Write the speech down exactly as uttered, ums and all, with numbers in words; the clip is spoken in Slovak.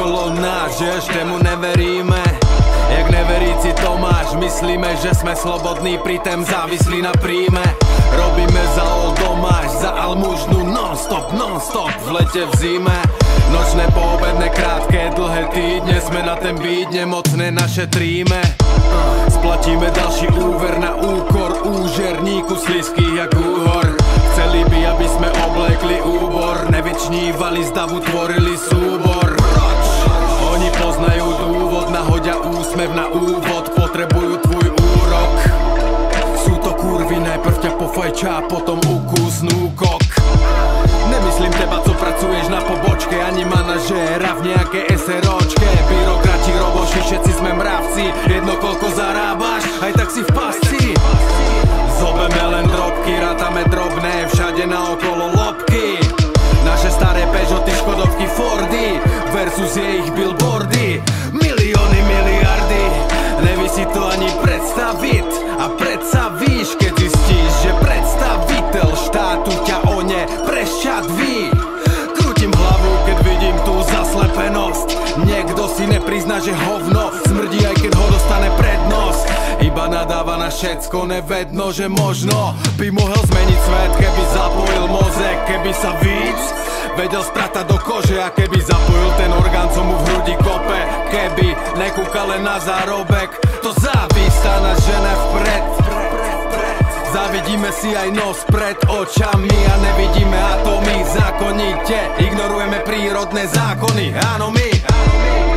okolo nás, že ešte mu neveríme. Jak neveríci Tomáš, myslíme, že sme slobodní, pritom závislí na príjme. Robíme za old domáš, za almužnu non-stop, non-stop, v lete, v zime. Nočné, poobedné, krátke, dlhé týdne, sme na ten beat nemocné našetríme. Splatíme ďalší úver na úkor úžerníku slizkých jak úhor. Chceli by, aby sme oblekli úbor, nevyčnívali z davu, tvorili súbor. Oni poznajú dôvod, nahodia úsmev na úvod, potrebujú tvoj úrok. Sú to kurvy, najprv ťa pofajča a potom ukúsnú kok. Nemyslím teba, co pracuješ na pobočke, ani manažéra v nejakej SROčke. Byrokrati, roboši, všetci sme mravci, jedno koľko zarábaš, aj tak si v pasci. Zobeme len drobky, rátame drobné, všade naokolo lobky. Naše staré Peugeoty, Škodovky, Fordy versus je ich billboardy. Milióny, miliardy, neví si to ani predstaviť. A predsa víš, keď zistíš, že predstaviteľ štátu ťa o ne prešťadví. Krútim hlavu, keď vidím tú zaslepenosť. Niekto si neprizná, že hovno smrdí, aj keď ho dostane pred nos. Iba nadáva na všetko, nevedno, že možno by mohol zmeniť svet, keby zapojil mozek, keby sa víc vedel spratať do kože a keby zapojil ten orgán, co mu v hrudi kope. Keby nekúkal len na zárobek, to závisť tá nás žene vpred. Zavidíme si aj nos pred očami a nevidíme atomy zákonite. Ignorujeme prírodné zákony, áno my, áno my.